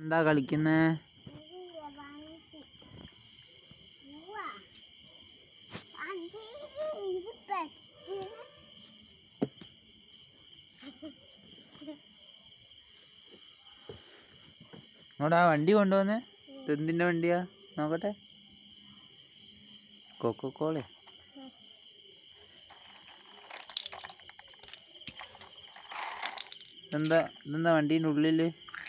എന്താ കളിക്കുന്നേ? അങ്ങോട്ട് ആ വണ്ടി കൊണ്ടുവന്നേ. എന്തിൻ്റെ വണ്ടിയാ നോക്കട്ടെ. കൊക്കോക്കോള. ഇതെന്താ വണ്ടീൻ്റെ ഉള്ളില്?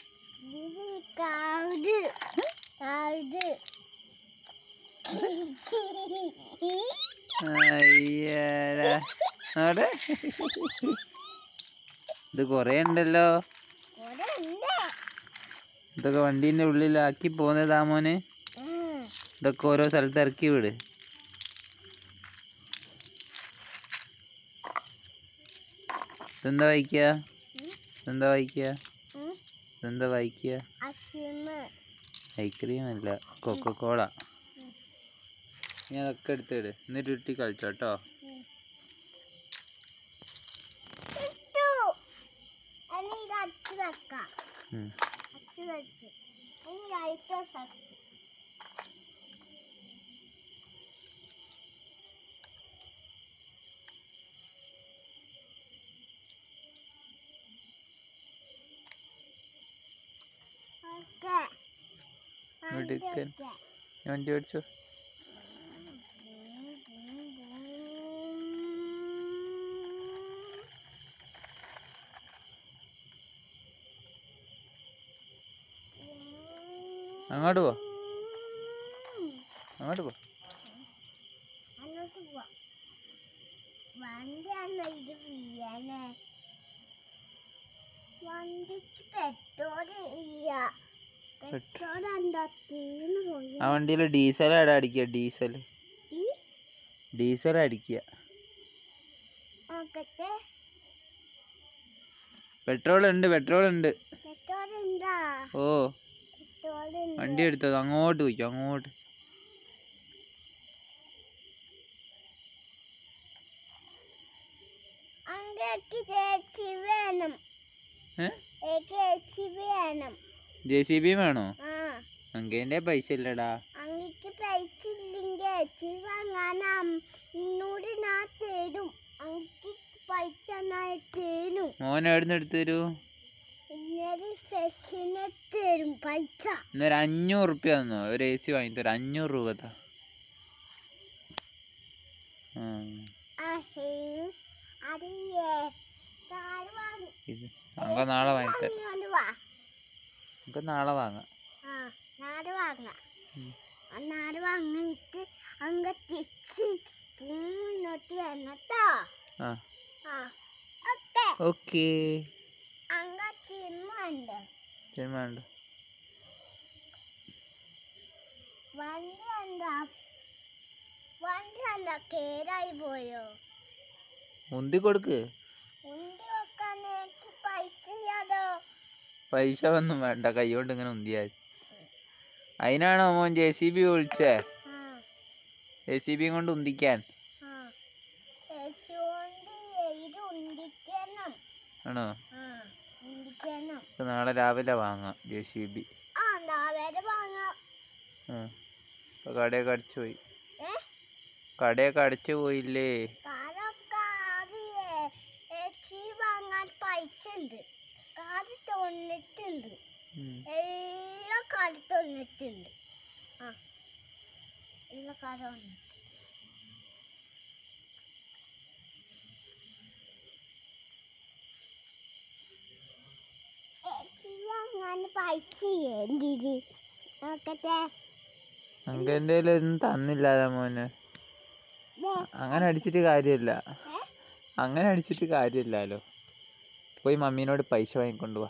അവിടെ ഇത് കൊറേ ഉണ്ടല്ലോ. ഇതൊക്കെ വണ്ടീൻ്റെ ഉള്ളിലാക്കി പോന്നതാ മോനെ. ഇതൊക്കെ ഓരോ സ്ഥലത്ത് ഇറക്കി വിട്. ഇതെന്താ വായിക്കുക? ഐസ്ക്രീം അല്ല, കൊക്കോക്കോള. നീ അതൊക്കെ എടുത്തിട്, എന്നിട്ട് ഇട്ടി കളിച്ചോട്ടോ. വണ്ടി ഓടിച്ചോ. അങ്ങോട്ട് പോ. ആ വണ്ടിയില് ഡീസൽ അടിക്കുക. ഡീസൽ അടിക്കുക. പെട്രോൾ ഉണ്ട്. ഓ, വണ്ടി എടുത്തത്. അങ്ങോട്ട് പോയിക്കോ, അങ്ങോട്ട്. JCB വേണോ? അങ്ങേന്റെ പൈസ ഇല്ലടാ. മോൻ എവിടുന്ന് എടുത്തു തരൂ? ഇന്നൊരു 500 റുപ്യ തന്നോ? ഒരു AC വാങ്ങിത്തരാം. 500 രൂപ താ. നമുക്ക് നാളെ വാങ്ങിത്തരാം. നാളെ വാങ്ങാം. ഓക്കേ. ഉന്തി കൊടുക്ക്. പൈസ ഒന്നും വേണ്ട, കൈകൊണ്ട് ഇങ്ങനെ ഉന്തിയാൽ. അതിനാണോ മോൻ JCB വിളിച്ചേ? JCB കൊണ്ട് ഉന്തിക്കാൻ ആണോ? നാളെ രാവിലെ വാങ്ങാം JCB. കടയൊക്കെ അടച്ചു പോയില്ലേ? അങ്ങന്റെ ഒന്നും തന്നില്ലാതെ മോനെ. അങ്ങനെ അടിച്ചിട്ട് കാര്യമില്ലല്ലോ. പോയി മമ്മീനോട് പൈസ വാങ്ങിക്കൊണ്ടുപോവാ.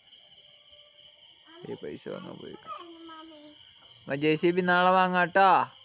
പൈസ വാങ്ങാൻ പോയി. JCB നാളെ വാങ്ങാട്ടോ.